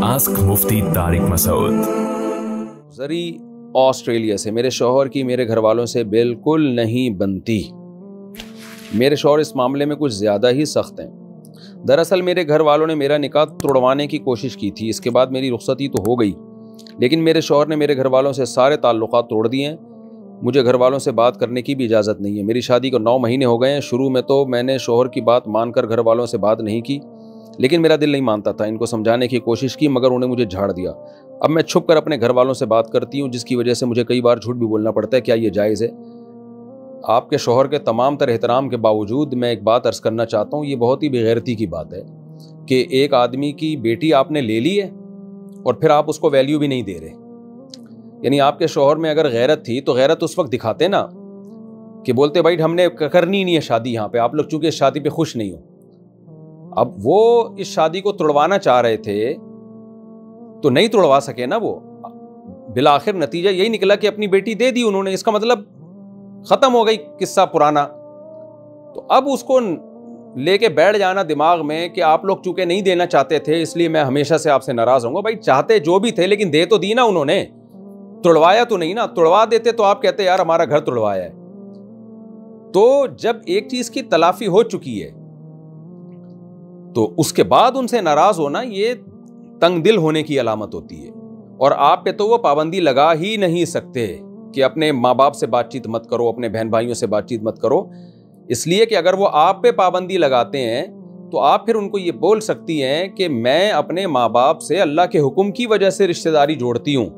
Ask Mufti Tariq Masood. जरी Australia से मेरे शौहर की मेरे घर वालों से बिल्कुल नहीं बनती। मेरे शौहर इस मामले में कुछ ज़्यादा ही सख्त हैं। दरअसल मेरे घर वालों ने मेरा निकाह तोड़वाने की कोशिश की थी। इसके बाद मेरी रुखसती तो हो गई, लेकिन मेरे शौहर ने मेरे घर वालों से सारे ताल्लुकात तोड़ दिए हैं। मुझे घर वालों से बात करने की भी इजाज़त नहीं है। मेरी शादी को 9 महीने हो गए हैं। शुरू में तो मैंने शौहर की बात मानकर घर वालों से बात नहीं की, लेकिन मेरा दिल नहीं मानता था। इनको समझाने की कोशिश की, मगर उन्हें मुझे झाड़ दिया। अब मैं छुप कर अपने घर वालों से बात करती हूँ, जिसकी वजह से मुझे कई बार झूठ भी बोलना पड़ता है। क्या ये जायज़ है? आपके शौहर के तमाम तर एहतराम के बावजूद मैं एक बात अर्ज़ करना चाहता हूँ। ये बहुत ही बेगैरती की बात है कि एक आदमी की बेटी आपने ले ली है और फिर आप उसको वैल्यू भी नहीं दे रहे। यानी आपके शौहर में अगर गैरत थी तो गैरत उस वक्त दिखाते ना, कि बोलते भाई हमने करनी नहीं है शादी, यहाँ पे आप लोग चूंकि इस शादी पे खुश नहीं हो। अब वो इस शादी को तोड़वाना चाह रहे थे तो नहीं तोड़वा सके ना। वो बिलाखिर नतीजा यही निकला कि अपनी बेटी दे दी उन्होंने। इसका मतलब खत्म हो गई किस्सा पुराना। तो अब उसको लेके बैठ जाना दिमाग में कि आप लोग चूंकि नहीं देना चाहते थे इसलिए मैं हमेशा से आपसे नाराज रहूंगा। भाई चाहते जो भी थे, लेकिन दे तो दी ना उन्होंने, तोड़वाया तो नहीं ना। तोड़वा देते तो आप कहते यार हमारा घर तोड़वाया है। तो जब एक चीज की तलाफी हो चुकी है तो उसके बाद उनसे नाराज होना ये तंग दिल होने की अलामत होती है। और आप पे तो वो पाबंदी लगा ही नहीं सकते कि अपने माँ बाप से बातचीत मत करो, अपने बहन भाइयों से बातचीत मत करो, इसलिए कि अगर वो आप पे पाबंदी लगाते हैं तो आप फिर उनको ये बोल सकती हैं कि मैं अपने माँ बाप से अल्लाह के हुक्म की वजह से रिश्तेदारी जोड़ती हूँ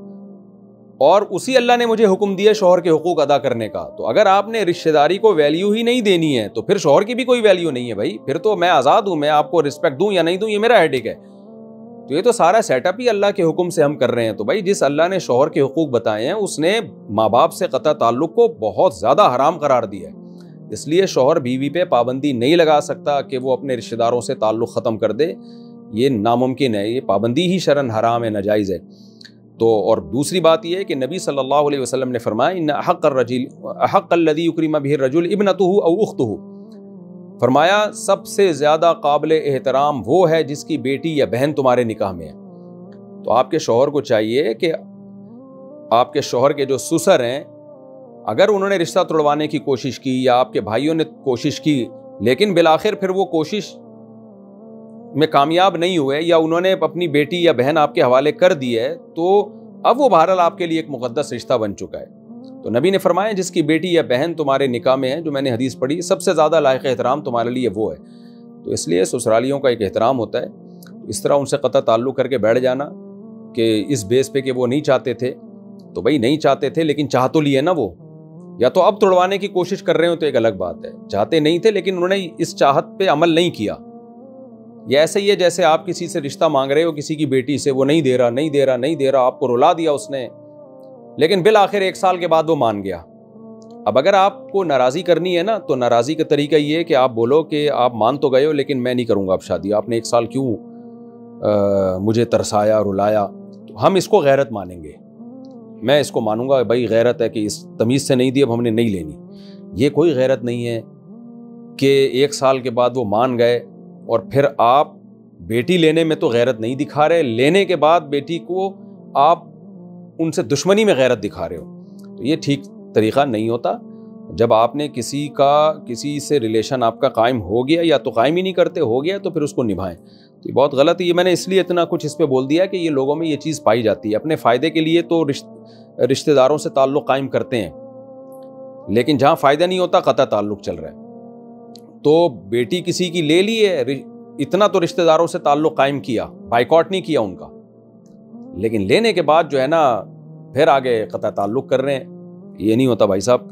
और उसी अल्लाह ने मुझे हुक्म दिया शौहर के हुकूक अदा करने का। तो अगर आपने रिश्तेदारी को वैल्यू ही नहीं देनी है तो फिर शौहर की भी कोई वैल्यू नहीं है। भाई फिर तो मैं आज़ाद हूँ, मैं आपको रिस्पेक्ट दूँ या नहीं दूँ ये मेरा हेडेक है। तो ये तो सारा सेटअप ही अल्लाह के हुक्म से हम कर रहे हैं। तो भाई जिस अल्लाह ने शौहर के हुकूक बताए हैं उसने माँ बाप से कतई ताल्लुक को बहुत ज़्यादा हराम करार दिया है। इसलिए शौहर बीवी पे पाबंदी नहीं लगा सकता कि वो अपने रिश्तेदारों से ताल्लुक ख़त्म कर दे। ये नामुमकिन है, ये पाबंदी ही शरन हराम है, नाजायज़ है। तो और दूसरी बात यह है कि नबी सल्लल्लाहु अलैहि वसल्लम ने फरमाया इन्ना हक़्क़ल्लज़ी युक्रिम बिही रजुल इब्नतुहु औ उख़्तुहु, फरमाया सबसे ज़्यादा काबिल एहतराम वो है जिसकी बेटी या बहन तुम्हारे निकाह में है। तो आपके शौहर को चाहिए कि आपके शौहर के जो ससुर हैं, अगर उन्होंने रिश्ता तोड़वाने की कोशिश की या आपके भाइयों ने कोशिश की, लेकिन बिलाखिर फिर वो कोशिश में कामयाब नहीं हुए या उन्होंने अपनी बेटी या बहन आपके हवाले कर दी है, तो अब वो बहरहाल आपके लिए एक मुक़द्दस रिश्ता बन चुका है। तो नबी ने फरमाया जिसकी बेटी या बहन तुम्हारे निकाह में है, जो मैंने हदीस पढ़ी, सबसे ज़्यादा लायक एहतराम तुम्हारे लिए वो है। तो इसलिए ससुरालियों का एक एहतराम होता है। इस तरह उनसे कतई ताल्लुक़ करके बैठ जाना कि इस बेस पे कि वो नहीं चाहते थे, तो भाई नहीं चाहते थे लेकिन चाह तो लिए ना वो। या तो अब तोड़वाने की कोशिश कर रहे हो तो एक अलग बात है, चाहते नहीं थे लेकिन उन्होंने इस चाहत पे अमल नहीं किया। ये ऐसे ही है जैसे आप किसी से रिश्ता मांग रहे हो, किसी की बेटी से, वो नहीं दे रहा नहीं दे रहा नहीं दे रहा, आपको रुला दिया उसने, लेकिन बिल आखिर 1 साल के बाद वो मान गया। अब अगर आपको नाराज़ी करनी है ना, तो नाराज़ी का तरीका ये है कि आप बोलो कि आप मान तो गए हो लेकिन मैं नहीं करूँगा अब शादी, आपने 1 साल क्यों मुझे तरसाया रुलाया। तो हम इसको गैरत मानेंगे, मैं इसको मानूंगा भाई गैरत है कि इस तमीज़ से नहीं दी, अब हमने नहीं लेनी। ये कोई गैरत नहीं है कि 1 साल के बाद वो मान गए और फिर आप बेटी लेने में तो गैरत नहीं दिखा रहे, लेने के बाद बेटी को आप उनसे दुश्मनी में गैरत दिखा रहे हो। तो ये ठीक तरीक़ा नहीं होता। जब आपने किसी से रिलेशन आपका कायम हो गया, या तो कायम ही नहीं करते, हो गया तो फिर उसको निभाएं। तो ये बहुत गलत है। ये मैंने इसलिए इतना कुछ इस पे बोल दिया कि ये लोगों में ये चीज़ पाई जाती है। अपने फ़ायदे के लिए तो रिश्तेदारों से ताल्लुक़ कायम करते हैं, लेकिन जहाँ फ़ायदा नहीं होता कतई ताल्लुक़ चल रहा है। तो बेटी किसी की ले ली है, इतना तो रिश्तेदारों से ताल्लुक़ कायम किया, बाइकॉट नहीं किया उनका, लेकिन लेने के बाद जो है ना फिर आगे कतई ताल्लुक़ कर रहे हैं। ये नहीं होता भाई साहब।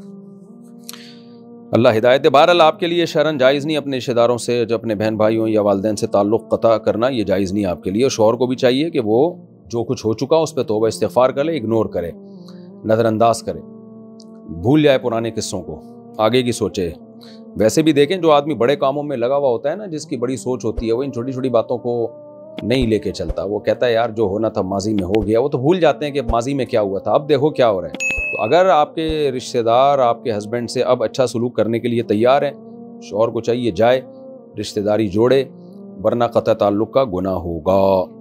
अल्लाह हिदायत दे। बहरहाल आपके लिए शरन जायज़ नहीं अपने रिश्तेदारों से, जो अपने बहन भाइयों या वालिदैन से ताल्लुक़ क़ता करना, ये जायज़ नहीं आपके लिए। और शौहर को भी चाहिए कि वो जो कुछ हो चुका उस पर तौबा इस्तिग़फ़ार करे, इग्नोर करे, नज़रअंदाज करे, भूल जाए पुराने किस्सों को, आगे की सोचे। वैसे भी देखें जो आदमी बड़े कामों में लगा हुआ होता है ना, जिसकी बड़ी सोच होती है, वो इन छोटी छोटी बातों को नहीं लेके चलता। वो कहता है यार जो होना था माजी में हो गया। वो तो भूल जाते हैं कि माजी में क्या हुआ था, अब देखो क्या हो रहा है। तो अगर आपके रिश्तेदार आपके हस्बैंड से अब अच्छा सलूक करने के लिए तैयार हैं, शौहर को चाहिए जाए रिश्तेदारी जोड़े, वरना कतई ताल्लुक़ का गुनाह होगा।